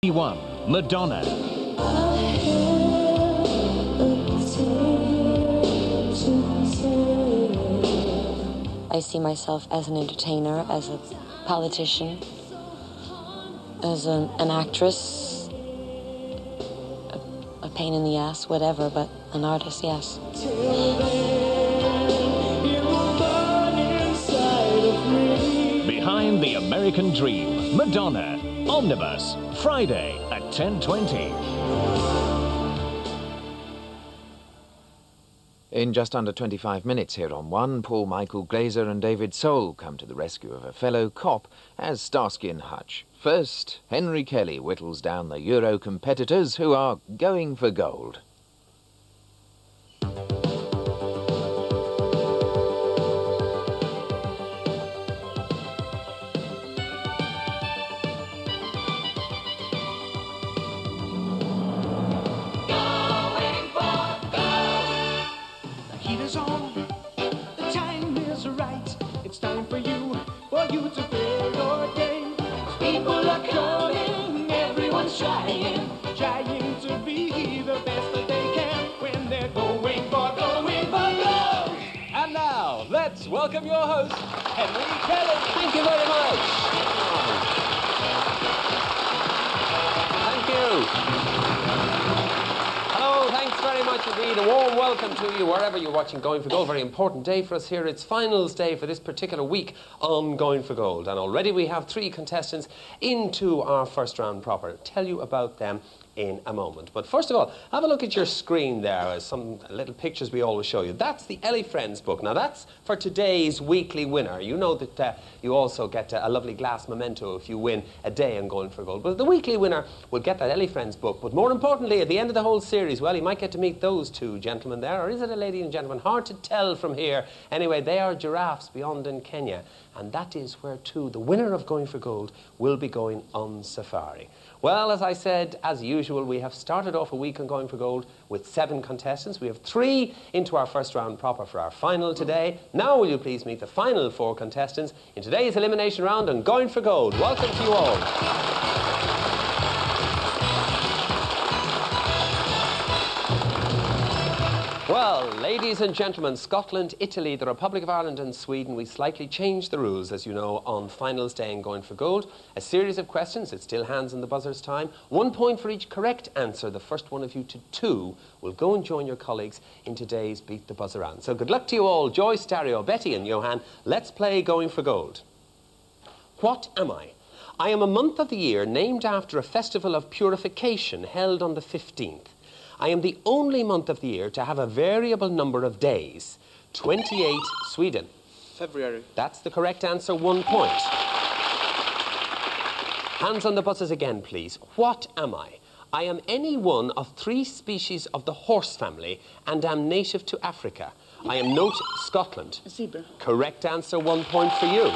1. Madonna. I see myself as an entertainer, as a politician, as an actress, a pain in the ass, whatever, but an artist, yes. Behind the American Dream, Madonna, Omnibus, Friday at 10:20. In just under 25 minutes here on One, Paul Michael Glaser and David Soul come to the rescue of a fellow cop as Starsky and Hutch. First, Henry Kelly whittles down the Euro competitors who are going for gold. Trying to be the best that they can when they're going for gold. And now, let's welcome your host, Henry Kelly. Thank you very much. Thank you. Hello, thanks very much indeed. A warm welcome to you wherever you're watching Going for Gold. Very important day for us here. It's finals day for this particular week on Going for Gold. And already we have 3 contestants into our first round proper. I'll tell you about them in a moment. But first of all, have a look at your screen there. Some little pictures we always show you. That's the Ellie Friends book. Now that's for today's weekly winner. You know that you also get a lovely glass memento if you win a day on Going for Gold. But the weekly winner will get that Ellie Friends book. But more importantly, at the end of the whole series, well, you might get to meet those 2 gentlemen there. Or is it a lady and gentleman? Hard to tell from here. Anyway, they are giraffes beyond in Kenya. And that is where, too, the winner of Going for Gold will be going on safari. Well, as I said, as usual, we have started off a week on Going for Gold with 7 contestants. We have 3 into our first round proper for our final today. Now will you please meet the final 4 contestants in today's elimination round on Going for Gold. Welcome to you all. Well, ladies and gentlemen, Scotland, Italy, the Republic of Ireland and Sweden, we slightly changed the rules, as you know, on finals day and Going for Gold. A series of questions, it's still hands on the buzzers time. 1 point for each correct answer. The first one of you to 2 will go and join your colleagues in today's Beat the Buzzer round. So good luck to you all. Joyce, Dario, Betty and Johan, let's play Going for Gold. What am I? I am a month of the year named after a festival of purification held on the 15th. I am the only month of the year to have a variable number of days. 28, Sweden. February. That's the correct answer, 1 point. Hands on the buzzers again, please. What am I? I am any one of 3 species of the horse family and am native to Africa. I am Scotland. A zebra. Correct answer, 1 point for you.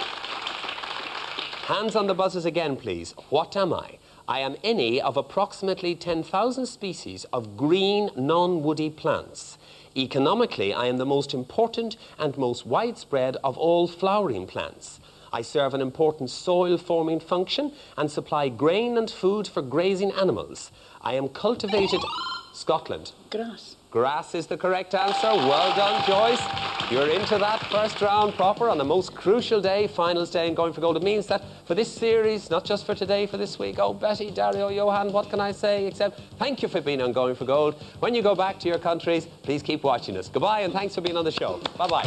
Hands on the buzzers again, please. What am I? I am any of approximately 10,000 species of green, non-woody plants. Economically, I am the most important and most widespread of all flowering plants. I serve an important soil-forming function and supply grain and food for grazing animals. I am cultivated... Scotland. Grass. Grass is the correct answer. Well done, Joyce. You're into that first round proper on the most crucial day, finals day and Going for Gold. It means that for this series, not just for today, for this week, oh, Betty, Dario, Johan, what can I say except thank you for being on Going for Gold. When you go back to your countries, please keep watching us. Goodbye and thanks for being on the show. Bye-bye.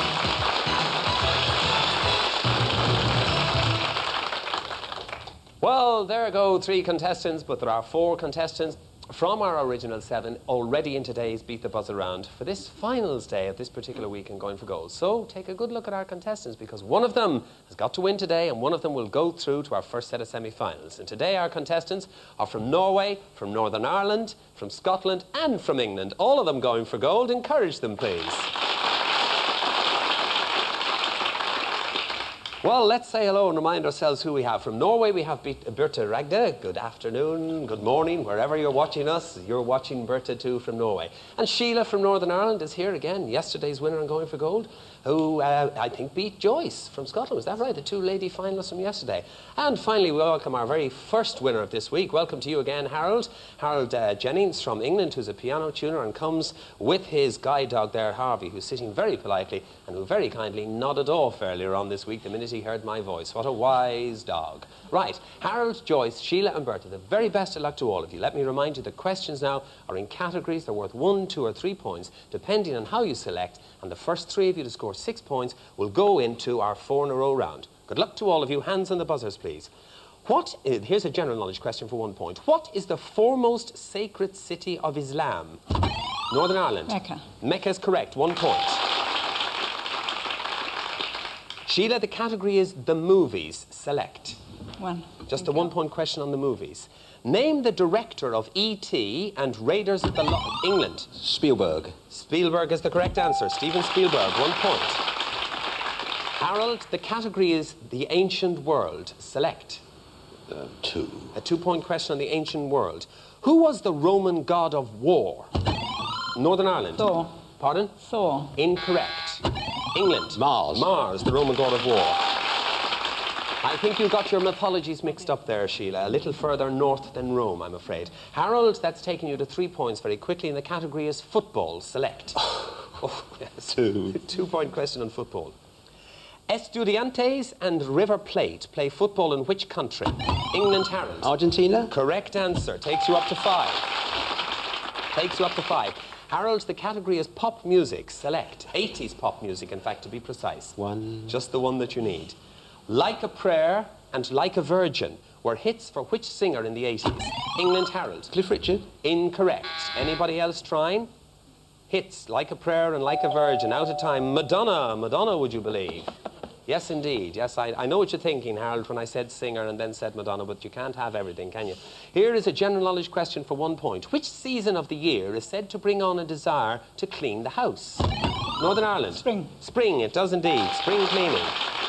Well, there go 3 contestants, but there are 4 contestants from our original 7 already in today's Beat the Buzzer round for this finals day of this particular week in Going for Gold. So take a good look at our contestants because one of them has got to win today and one of them will go through to our first set of semi-finals. And today our contestants are from Norway, from Northern Ireland, from Scotland and from England. All of them going for gold. Encourage them, please. Well, let's say hello and remind ourselves who we have. From Norway, we have Birte Ragde. Good afternoon, good morning, wherever you're watching us. You're watching Birte too from Norway. And Sheila from Northern Ireland is here again, yesterday's winner on Going for Gold. who I think beat Joyce from Scotland. Was that right? The two lady finalists from yesterday. And finally, we welcome our very first winner of this week. Welcome to you again, Harold. Harold Jennings from England, who's a piano tuner and comes with his guide dog there, Harvey, who's sitting very politely and who very kindly nodded off earlier on this week the minute he heard my voice. What a wise dog. Right, Harold, Joyce, Sheila and Berta, the very best of luck to all of you. Let me remind you the questions now are in categories. They're worth 1, 2 or 3 points, depending on how you select, and the first 3 of you to score 6 points will go into our 4-in-a-row round. Good luck to all of you. Hands on the buzzers, please. Here's a general knowledge question for 1 point. What is the foremost sacred city of Islam? Northern Ireland. Mecca. Mecca is correct. 1 point. Sheila, the category is the movies. Select. 1. Just a 1-point question on the movies. Name the director of E.T. and Raiders of the Lost England. Spielberg. Spielberg is the correct answer. Steven Spielberg, 1 point. Harold, the category is the ancient world. Select. 2. A 2-point question on the ancient world. Who was the Roman god of war? Northern Ireland. Thor. Pardon? Thor. Incorrect. England. Mars. Mars, the Roman god of war. I think you got your mythologies mixed up there, Sheila. A little further north than Rome, I'm afraid. Harold, that's taking you to 3 points very quickly, and the category is football. Select. Oh, yes. 2. 2-point question on football. Estudiantes and River Plate play football in which country? England, Harold. Argentina. Correct answer. Takes you up to 5. Takes you up to 5. Harold, the category is pop music. Select. 80s pop music, in fact, to be precise. 1. Just the one that you need. Like a Prayer and Like a Virgin were hits for which singer in the 80s? England, Harold. Cliff Richard. Incorrect. Anybody else trying? Hits, Like a Prayer and Like a Virgin. Out of time. Madonna. Madonna, would you believe? Yes, indeed. Yes, I know what you're thinking, Harold, when I said singer and then said Madonna, but you can't have everything, can you? Here is a general knowledge question for 1 point. Which season of the year is said to bring on a desire to clean the house? Northern Ireland. Spring. Spring, it does indeed. Spring cleaning.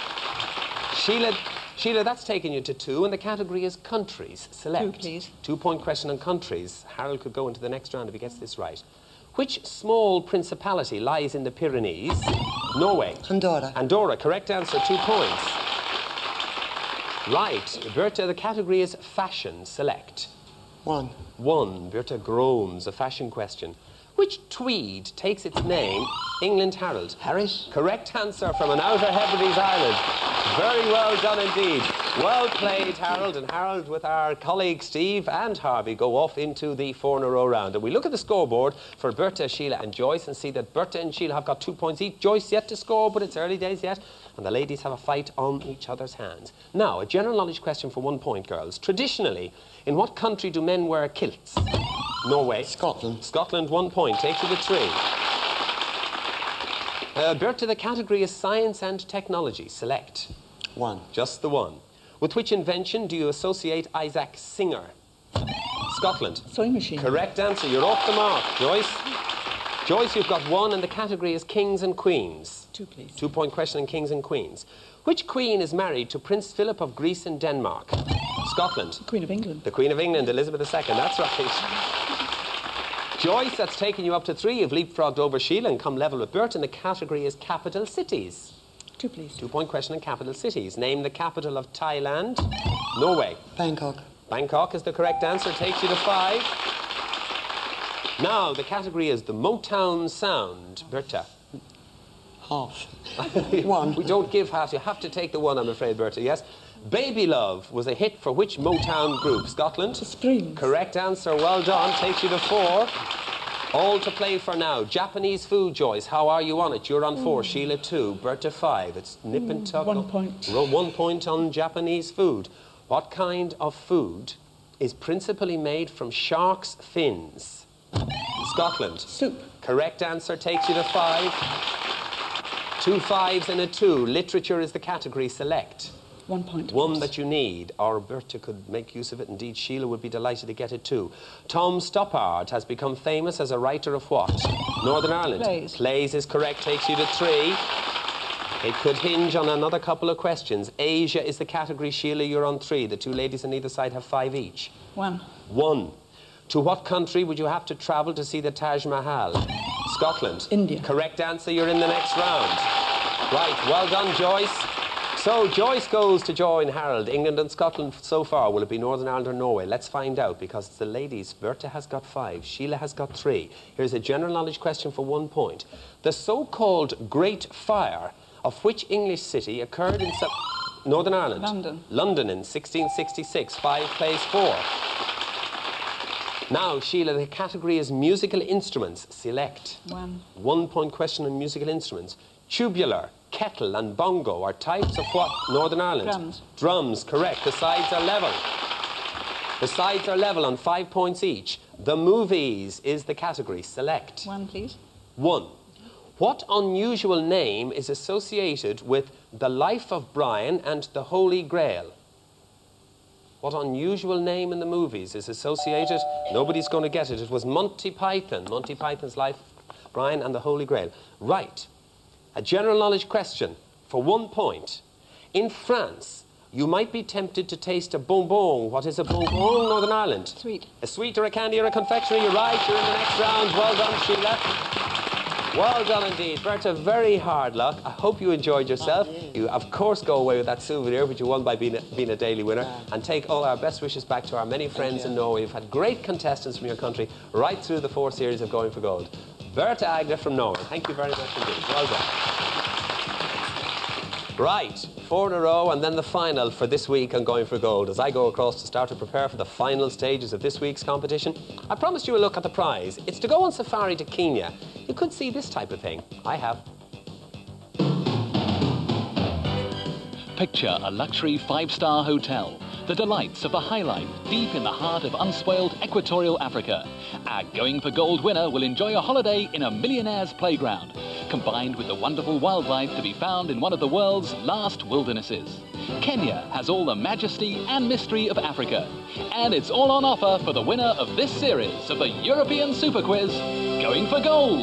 Sheila, that's taken you to 2, and the category is countries. Select. 2, please. 2-point question on countries. Harold could go into the next round if he gets this right. Which small principality lies in the Pyrenees? Norway. Andorra. Andorra, correct answer, 2 points. Right, Berta, the category is fashion. Select. 1. 1, Berta groans, a fashion question. Which tweed takes its name? England, Harold. Harris. Correct answer from an Outer Hebrides island. Very well done indeed. Well played, Harold. And Harold, with our colleagues Steve and Harvey, go off into the 4-in-a-row round. And we look at the scoreboard for Berta, Sheila and Joyce and see that Berta and Sheila have got 2 points each. Joyce yet to score, but it's early days yet. And the ladies have a fight on each other's hands. Now, a general knowledge question for 1 point, girls. Traditionally, in what country do men wear kilts? Norway. Scotland. Scotland, 1 point. Takes you to 3. Berta, the category is science and technology. Select. 1. Just the 1. With which invention do you associate Isaac Singer? Scotland. Sewing machine. Correct answer. You're off the mark, Joyce. Joyce, you've got 1, and the category is kings and queens. 2, please. 2-point question on kings and queens. Which queen is married to Prince Philip of Greece and Denmark? Scotland. Queen of England. The Queen of England, Elizabeth II. That's right. Joyce, that's taken you up to 3. You've leapfrogged over Sheila and come level with Bert, and the category is capital cities. 2, please. 2-point question on capital cities. Name the capital of Thailand. Norway. Bangkok. Bangkok is the correct answer. Takes you to 5. Now, the category is the Motown sound. Berta. Half. 1. We don't give half. You have to take the 1, I'm afraid, Berta, yes? Baby Love was a hit for which Motown group? Scotland? The Springs. Correct answer. Well done. Takes you to 4. All to play for now. Japanese food, Joyce. How are you on it? You're on 4. Sheila 2. Berta 5. It's nip and tuck. 1 point. 1 point on Japanese food. What kind of food is principally made from shark's fins? Scotland. Soup. Correct answer. Takes you to 5. 2 5s and a 2. Literature is the category. Select. 1 point. 1 that you need, or Berta could make use of it. Indeed, Sheila would be delighted to get it too. Tom Stoppard has become famous as a writer of what? Northern Ireland. Plays. Plays is correct, takes you to 3. It could hinge on another couple of questions. Asia is the category. Sheila, you're on 3. The 2 ladies on either side have 5 each. 1. 1. To what country would you have to travel to see the Taj Mahal? Scotland. India. Correct answer, you're in the next round. Right, well done, Joyce. So Joyce goes to join Harold. England and Scotland so far. Will it be Northern Ireland or Norway? Let's find out, because it's the ladies. Berta has got 5. Sheila has got 3. Here's a general knowledge question for 1 point. The so-called Great Fire of which English city occurred in Northern Ireland? London. London in 1666. 5 plays 4. Now, Sheila, the category is musical instruments. Select. 1. 1 point question on musical instruments. Tubular, kettle and bongo are types of what? Northern Ireland? Drums. Drums, correct. The sides are level. The sides are level on 5 points each. The movies is the category. Select. 1, please. 1. What unusual name is associated with The Life of Brian and the Holy Grail? What unusual name in the movies is associated? Nobody's going to get it. It was Monty Python. Monty Python's Life, Brian and the Holy Grail. Right. A general knowledge question for 1 point. In France, you might be tempted to taste a bonbon. What is a bonbon, Northern Ireland? Sweet. A sweet or a candy or a confectionery? You're right. You're in the next round. Well done, Sheila. Well done indeed. Berta, very hard luck. I hope you enjoyed yourself. You, of course, go away with that souvenir, which you won by being a daily winner. And take all our best wishes back to our many friends in Norway. We've had great contestants from your country right through the 4 series of Going for Gold. Berta Agner from Norway. Thank you very much indeed. Well done. Right, 4 in a row, and then the final for this week on Going for Gold. As I go across to start to prepare for the final stages of this week's competition, I promised you a look at the prize. It's to go on safari to Kenya. You could see this type of thing. I have. Picture a luxury 5-star hotel. The delights of the high life deep in the heart of unspoiled equatorial Africa. Our Going for Gold winner will enjoy a holiday in a millionaire's playground, combined with the wonderful wildlife to be found in one of the world's last wildernesses. Kenya has all the majesty and mystery of Africa, and it's all on offer for the winner of this series of the European Super Quiz, Going for Gold.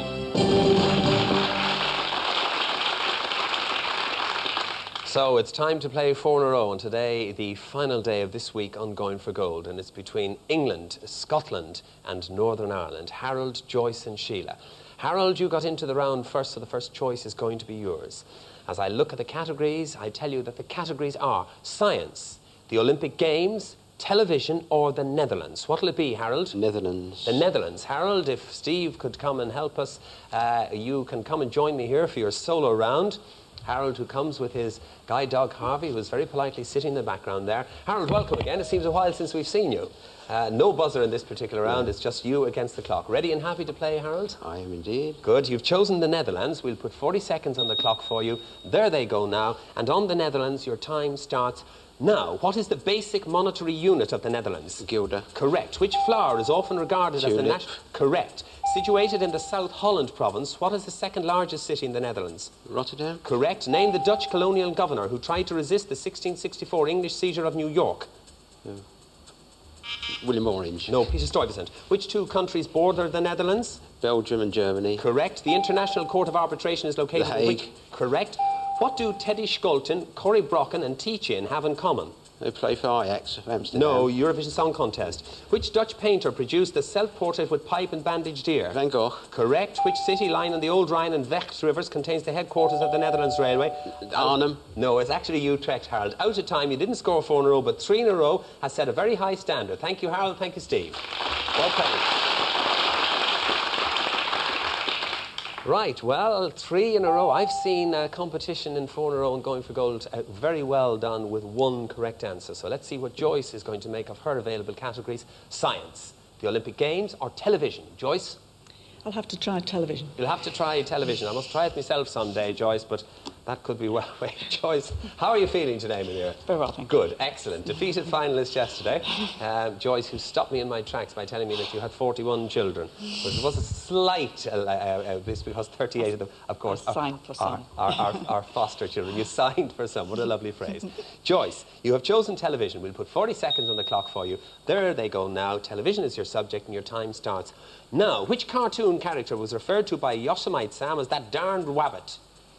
So it's time to play 4 in a row, and today the final day of this week on Going for Gold, and it's between England, Scotland and Northern Ireland. Harold, Joyce and Sheila. Harold, you got into the round first, so the first choice is going to be yours. As I look at the categories, I tell you that the categories are science, the Olympic Games, television or the Netherlands. What'll it be, Harold? Netherlands. The Netherlands. Harold, if Steve could come and help us, you can come and join me here for your solo round. Harold, who comes with his guide dog Harvey, who is very politely sitting in the background there. Harold, welcome again. It seems a while since we've seen you. No buzzer in this particular round. It's just you against the clock. Ready and happy to play, Harold? I am indeed. Good. You've chosen the Netherlands. We'll put 40 seconds on the clock for you. There they go now. And on the Netherlands, your time starts now. What is the basic monetary unit of the Netherlands? Guilder. Correct. Which flower is often regarded as the Tulip. national... Correct. Situated in the South Holland province, what is the second largest city in the Netherlands? Rotterdam. Correct. Name the Dutch colonial governor who tried to resist the 1664 English seizure of New York. William Orange. No, Peter Stuyvesant. Which 2 countries border the Netherlands? Belgium and Germany. Correct. The International Court of Arbitration is located The in Hague. which... Correct. What do Teddy Scholten, Corey Brocken and Tietjen have in common? They play for Ajax of Amsterdam. No, Eurovision Song Contest. Which Dutch painter produced the self-portrait with pipe and bandaged ear? Van Gogh. Correct. Which city line on the Old Rhine and Vecht rivers contains the headquarters of the Netherlands Railway? Arnhem. No, it's actually Utrecht, Harold. Out of time, you didn't score 4 in a row, but 3 in a row has set a very high standard. Thank you, Harold. Thank you, Steve. Well played. Right, well, 3 in a row. I've seen a competition in 4 in a row and Going for Gold very well done with 1 correct answer. So let's see what Joyce is going to make of her available categories. Science, the Olympic Games or television. Joyce? I'll have to try television. You'll have to try television. I must try it myself someday, Joyce, but that could be well away. Joyce, how are you feeling today, my dear? Very well, thank you. Good, excellent. Defeated finalist yesterday. Joyce, who stopped me in my tracks by telling me that you had 41 children. But it was a slight, this because 38 of them, of course, signed for some. are foster children. You signed for some. What a lovely phrase. Joyce, you have chosen television. We'll put 40 seconds on the clock for you. There they go now. Television is your subject and your time starts now. Which cartoon character was referred to by Yosemite Sam as that darned rabbit?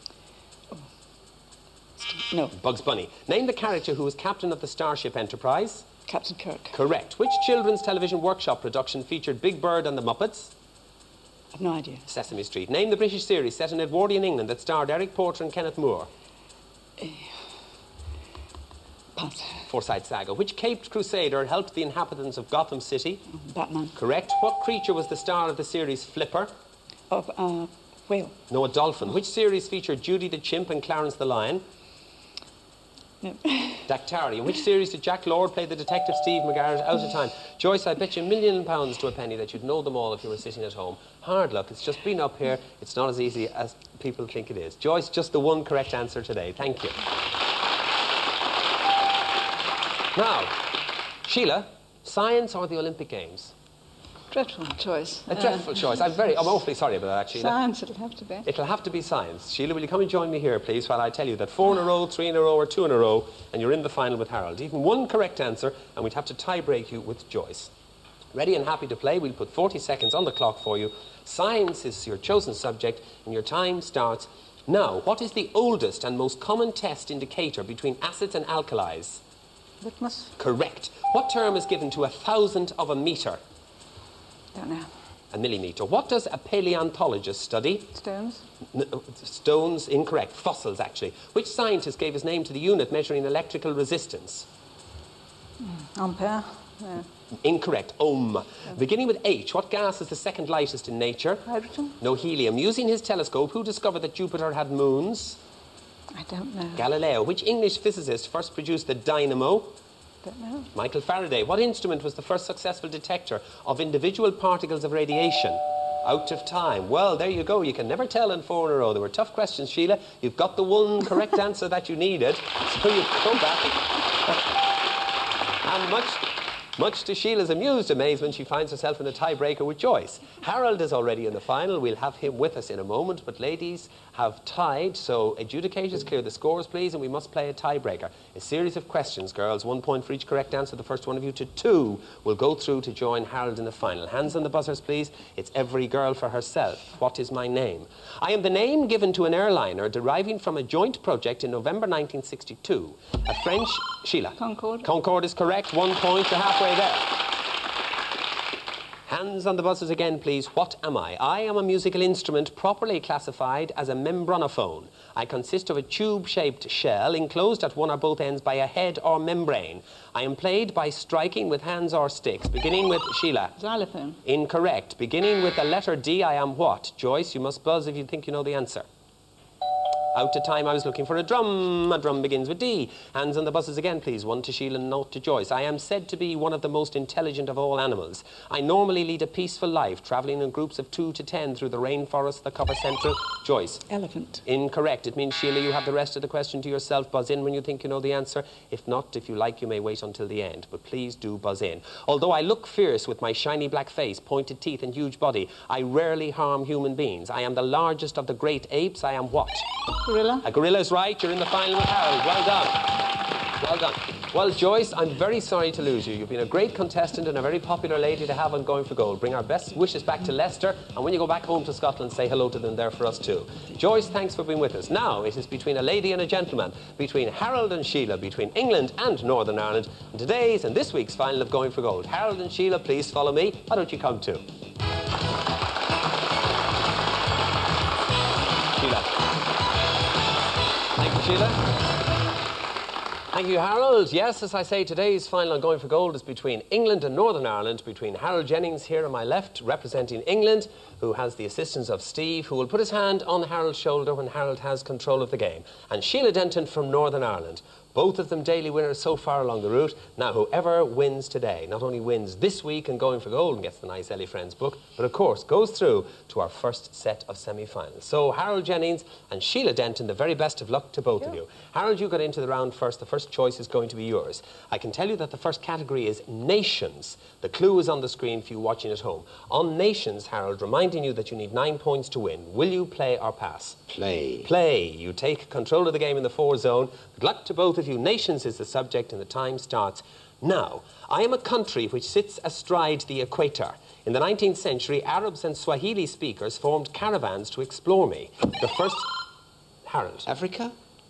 No. Bugs Bunny. Name the character who was captain of the Starship Enterprise. Captain Kirk. Correct. Which children's television workshop production featured Big Bird and the Muppets? I've no idea. Sesame Street. Name the British series set in Edwardian England that starred Eric Porter and Kenneth Moore. Pass. Forsyte Saga. Which caped crusader helped the inhabitants of Gotham City? Batman. Correct. What creature was the star of the series Flipper? Whale. No, a dolphin. Which series featured Judy the Chimp and Clarence the Lion? No. Dactari. In which series did Jack Lord play the detective Steve McGarrett? Out of time. Joyce, I bet you £1 million to a penny that you'd know them all if you were sitting at home. Hard luck. It's just been up here. It's not as easy as people think it is. Joyce, just the one correct answer today. Thank you. Now, Sheila, science or the Olympic Games? Dreadful choice. A dreadful choice. I'm awfully sorry about that, Sheila. Science, it'll have to be. It'll have to be science. Sheila, will you come and join me here, please, while I tell you that 4 in a row, 3 in a row, or 2 in a row, and you're in the final with Harold. Even one correct answer, and we'd have to tie-break you with Joyce. Ready and happy to play? We'll put 40 seconds on the clock for you. Science is your chosen subject, and your time starts now. What is the oldest and most common test indicator between acids and alkalis? Litmus? Correct. What term is given to 1,000th of a metre? Don't know. A millimetre. What does a paleontologist study? Stones? Stones, incorrect. Fossils, actually. Which scientist gave his name to the unit measuring electrical resistance? Ampere? No. Incorrect. Ohm. Beginning with H, what gas is the second lightest in nature? Hydrogen? No, helium. Using his telescope, who discovered that Jupiter had moons? I don't know. Galileo. Which English physicist first produced the dynamo? Don't know. Michael Faraday. What instrument was the first successful detector of individual particles of radiation? Out of time. Well, there you go. You can never tell in 4 in a row. They were tough questions, Sheila. You've got the one correct answer that you needed. So you come back. And much to Sheila's amused amazement, she finds herself in a tiebreaker with Joyce. Harold is already in the final. We'll have him with us in a moment. But ladies have tied, so adjudicators, clear the scores, please, and we must play a tiebreaker. A series of questions, girls. 1 point for each correct answer. The first one of you to 2 will go through to join Harold in the final. Hands on the buzzers, please. It's every girl for herself. What is my name? I am the name given to an airliner deriving from a joint project in November 1962. A French... Sheila. Concorde. Concorde is correct. 1 point. You're halfway there. Hands on the buzzers again, please. What am I? I am a musical instrument properly classified as a membranophone. I consist of a tube-shaped shell enclosed at one or both ends by a head or membrane. I am played by striking with hands or sticks, beginning with Sheila. Xylophone. Incorrect. Beginning with the letter D, I am what? Joyce, you must buzz if you think you know the answer. Out of time, I was looking for a drum. A drum begins with D. Hands on the buzzers again, please. 1 to Sheila and 0 to Joyce. I am said to be one of the most intelligent of all animals. I normally lead a peaceful life, travelling in groups of 2 to 10 through the rainforest that cover central. Joyce. Elephant. Incorrect. It means, Sheila, you have the rest of the question to yourself. Buzz in when you think you know the answer. If not, if you like, you may wait until the end. But please do buzz in. Although I look fierce with my shiny black face, pointed teeth and huge body, I rarely harm human beings. I am the largest of the great apes. I am what? Gorilla. A gorilla's right. You're in the final with Harold. Well done. Well done. Well, Joyce, I'm very sorry to lose you. You've been a great contestant and a very popular lady to have on Going for Gold. Bring our best wishes back to Leicester, and when you go back home to Scotland, say hello to them there for us too. Joyce, thanks for being with us. Now it is between a lady and a gentleman, between Harold and Sheila, between England and Northern Ireland, in today's and this week's final of Going for Gold. Harold and Sheila, please follow me. Why don't you come too? Sheila. Thank you, Sheila. Thank you, Harold. Yes, as I say, today's final on Going for Gold is between England and Northern Ireland, between Harold Jennings here on my left, representing England, who has the assistance of Steve, who will put his hand on Harold's shoulder when Harold has control of the game, and Sheila Denton from Northern Ireland. Both of them daily winners so far along the route. Now, whoever wins today not only wins this week in Going for Gold and gets the nice Ellie Friends book, but of course goes through to our first set of semi-finals. So, Harold Jennings and Sheila Denton, the very best of luck to both of you. Harold, you got into the round first. The first choice is going to be yours. I can tell you that the first category is nations. The clue is on the screen for you watching at home. On nations, Harold, reminding you that you need 9 points to win. Will you play or pass? Play. Play. You take control of the game in the 4 zone. Good luck to both of you. Nations is the subject and the time starts now. I am a country which sits astride the equator. In the 19th century, Arabs and Swahili speakers formed caravans to explore me. The first... Harold. Africa?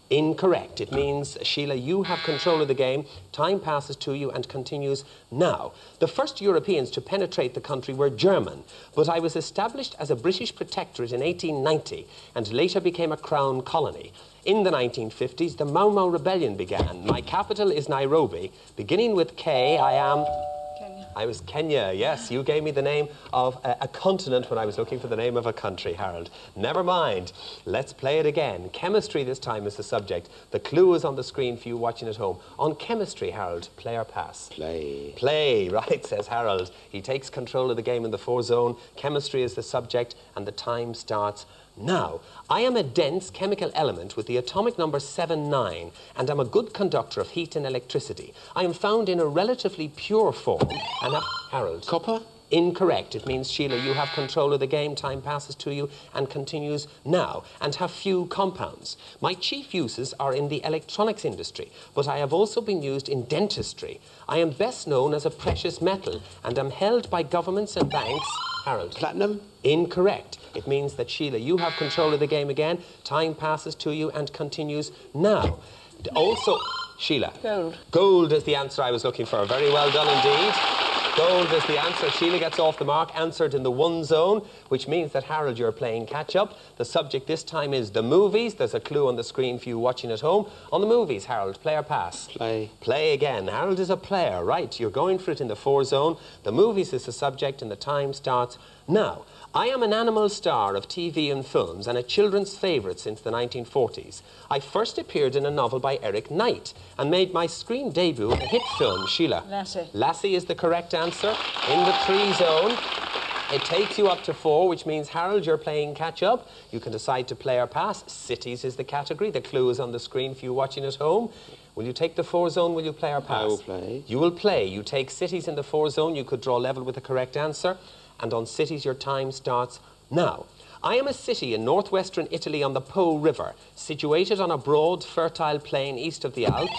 Incorrect. It means, Sheila, you have control of the game. Time passes to you and continues now. The first Europeans to penetrate the country were German, but I was established as a British protectorate in 1890 and later became a crown colony. In the 1950s, the Mau Mau Rebellion began. My capital is Nairobi. Beginning with K, I am... Kenya. I was Kenya, yes. You gave me the name of a continent when I was looking for the name of a country, Harold. Never mind. Let's play it again. Chemistry this time is the subject. The clue is on the screen for you watching at home. On chemistry, Harold, play or pass? Play. Play, right, says Harold. He takes control of the game in the 4 zone. Chemistry is the subject, and the time starts now. I am a dense chemical element with the atomic number 79 and am a good conductor of heat and electricity. I am found in a relatively pure form and have... Harold. Copper? Incorrect. It means, Sheila, you have control of the game, time passes to you and continues now, and have few compounds. My chief uses are in the electronics industry, but I have also been used in dentistry. I am best known as a precious metal and am held by governments and banks... Harold. Platinum? Incorrect. It means that, Sheila, you have control of the game again, time passes to you and continues now. Also, Sheila. Gold. Gold is the answer I was looking for. Very well done indeed. Gold is the answer. Sheila gets off the mark, answered in the 1 zone, which means that, Harold, you're playing catch-up. The subject this time is the movies. There's a clue on the screen for you watching at home. On the movies, Harold, play or pass? Play. Play again. Harold is a player, right. You're going for it in the 4 zone. The movies is the subject and the time starts now. I am an animal star of TV and films and a children's favourite since the 1940s. I first appeared in a novel by Eric Knight and made my screen debut in a hit film, Sheila. Lassie. Lassie is the correct answer. In the 3 zone, it takes you up to 4, which means, Harold, you're playing catch-up. You can decide to play or pass. Cities is the category. The clue is on the screen for you watching at home. Will you take the 4 zone? Will you play or pass? I will play. You will play. You take cities in the 4 zone. You could draw level with the correct answer. And on cities, your time starts now. I am a city in northwestern Italy on the Po River, situated on a broad, fertile plain east of the Alps.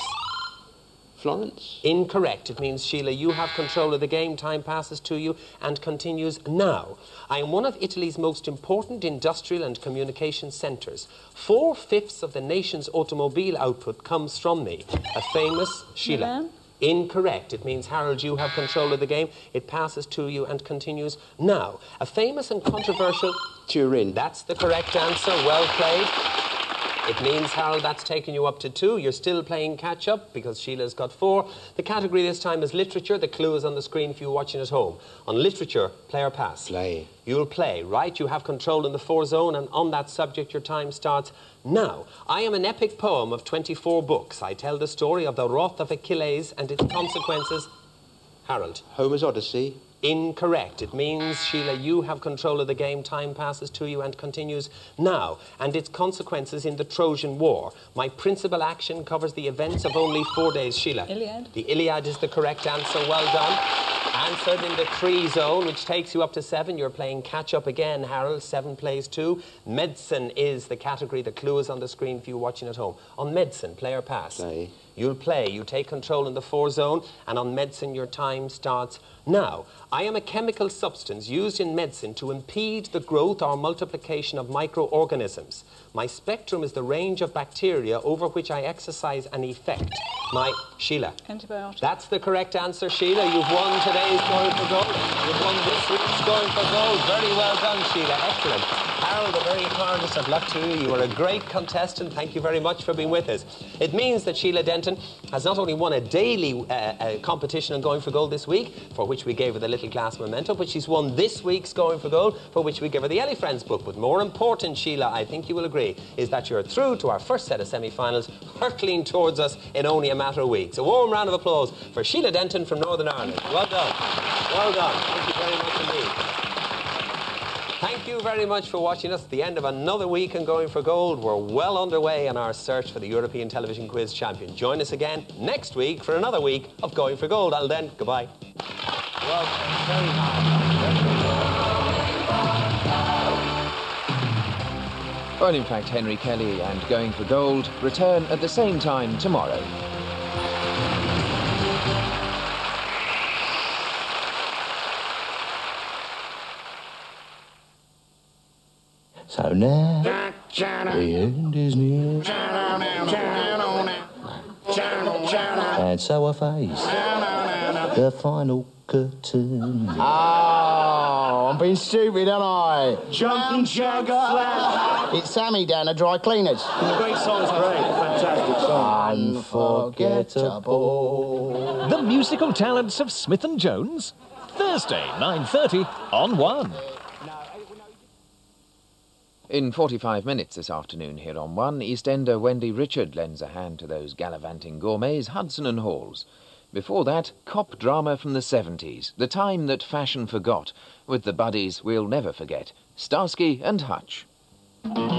Florence? Incorrect. It means, Sheila, you have control of the game. Time passes to you and continues now. I am one of Italy's most important industrial and communication centres. 4/5 of the nation's automobile output comes from me. A famous... Sheila. Milan? Incorrect. It means, Harold, you have control of the game. It passes to you and continues now. A famous and controversial... Turin. That's the correct answer. Well played. It means, Harold, that's taken you up to 2. You're still playing catch-up because Sheila's got 4. The category this time is literature. The clue is on the screen for you watching at home. On literature, play or pass? Play. You'll play, right? You have control in the 4 zone, and on that subject, your time starts now. I am an epic poem of 24 books. I tell the story of the wrath of Achilles and its consequences. Harold. Homer's Odyssey. Incorrect. It means, Sheila, you have control of the game. Time passes to you and continues now. And its consequences in the Trojan War. My principal action covers the events of only 4 days. Sheila. Iliad. The Iliad is the correct answer. Well done. Answered in the 3 zone, which takes you up to 7. You're playing catch-up again, Harold. 7 plays 2. Medicine is the category. The clue is on the screen for you watching at home. On medicine, play or pass? Play. You'll play. You take control in the 4 zone, and on medicine, your time starts now. I am a chemical substance used in medicine to impede the growth or multiplication of microorganisms. My spectrum is the range of bacteria over which I exercise an effect. My... Sheila. Antibiotic. That's the correct answer, Sheila. You've won today's Going for Gold. You've won this week's Going for Gold. Very well done, Sheila. Excellent. Harold, the very hardest of luck to you. You were a great contestant. Thank you very much for being with us. It means that Sheila Denton has not only won a daily competition on Going for Gold this week, for which we gave her the Little Glass Memento, but she's won this week's Going for Gold, for which we give her the Ellie Friends book. But more important, Sheila, I think you will agree, is that you're through to our first set of semi-finals, hurtling towards us in only a matter of weeks. A warm round of applause for Sheila Denton from Northern Ireland. Well done. Well done. Thank you very much indeed. Thank you very much for watching us at the end of another week in Going for Gold. We're well underway in our search for the European Television Quiz Champion. Join us again next week for another week of Going for Gold. Until then, goodbye. Well, very hard. Well, in fact, Henry Kelly and Going for Gold return at the same time tomorrow. So now... The end is near. And so I face the final curtain. Oh, I'm being stupid, aren't I? Jumping Jagger. It's Sammy down at Dry Cleaners. Great songs, great. Fantastic song. Unforgettable. The musical talents of Smith and Jones. Thursday, 9:30 on One. In 45 minutes this afternoon here on One, EastEnder Wendy Richard lends a hand to those gallivanting gourmets, Hudson and Halls. Before that, cop drama from the 70s, the time that fashion forgot, with the buddies we'll never forget, Starsky and Hutch.